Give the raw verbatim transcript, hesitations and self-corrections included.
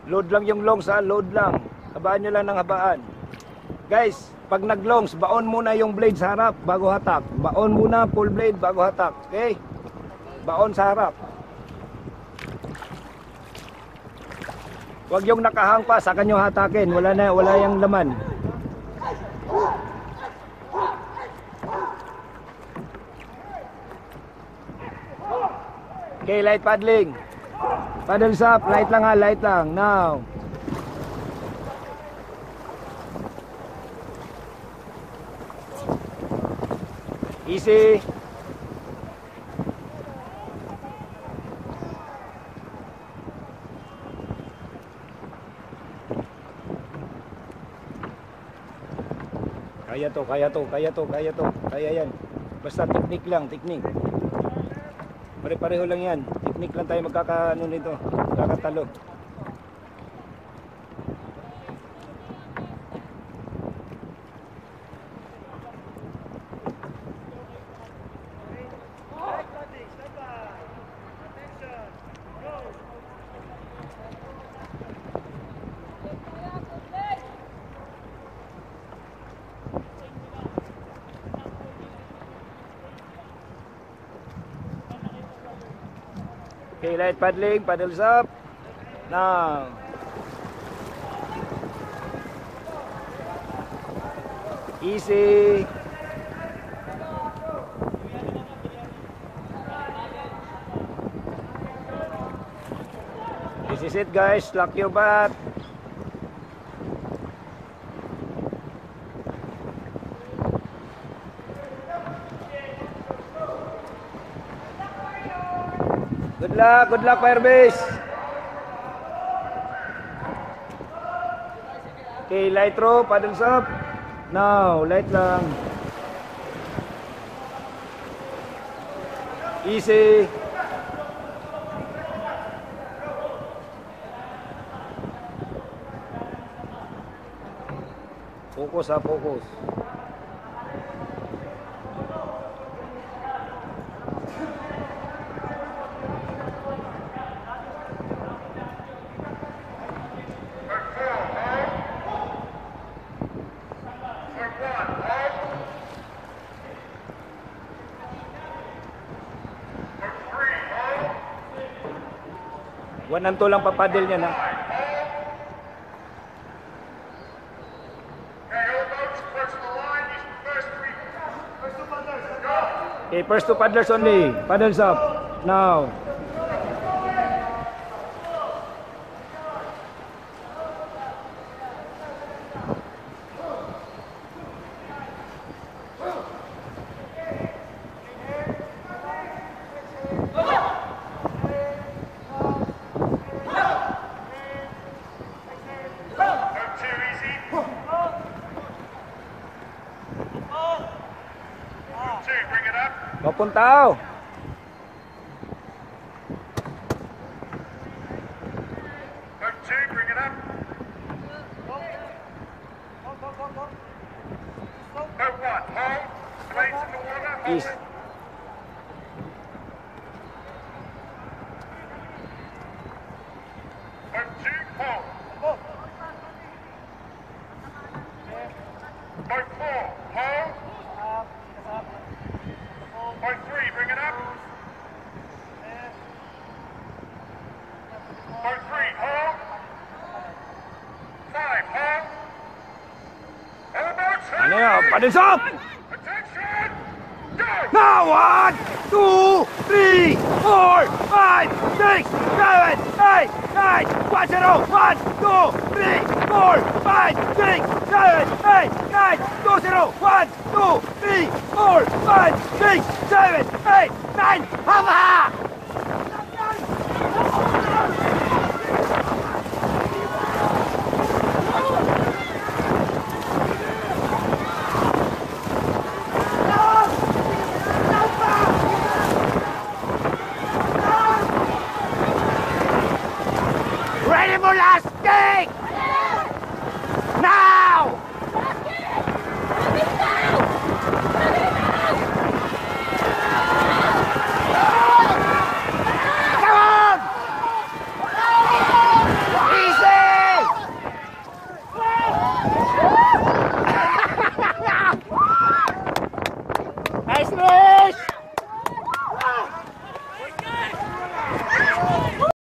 Load lang yung longs ha, load lang. Habaan nyo lang ng habaan. Guys, pag nag-longs, baon muna yung blade sa harap bago hatak. Baon muna full blade bago hatak. Okay? Baon sa harap. Huwag yung nakahang pa, saka nyo hatakin. Wala na, wala yung laman. Okay, light paddling. Paddles up, light lang ha, light lang. Now. Easy. Kaya to, kaya to, kaya to, kaya to. Kaya yan. Basta teknik lang, teknik. Pare-pareho lang yan. Teknik lang tayo magkakaano nito. Magkakatalo. Okay, light paddling, paddles up. Now. Easy. This is it guys, lock your butt. Good luck, good luck Firebase. Okay, light throw, paddles up. Now, light lang. Easy. Focus ha, focus. One and two lang papadil niya na. Okay, first two paddlers only. Paddles up. Now. Papuntaw. East. Paddles up! Now one, two, three, four, five, six, seven, eight, nine, one, zero, one, two, three, four, five, six, seven, eight, nine, two, zero, one, two, three, four, five, six, seven, eight, nine, hava! Last kick! Now! Last kick! Nice, Ray!